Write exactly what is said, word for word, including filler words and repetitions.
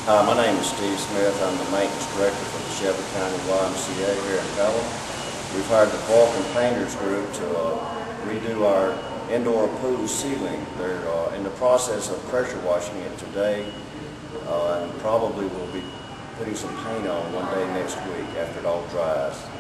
Hi, my name is Steve Smith. I'm the maintenance director for the Shelby County Y M C A here in Pelham. We've hired the Vulcan Painters Group to uh, redo our indoor pool ceiling. They're uh, in the process of pressure washing it today, uh, and probably will be putting some paint on one day next week after it all dries.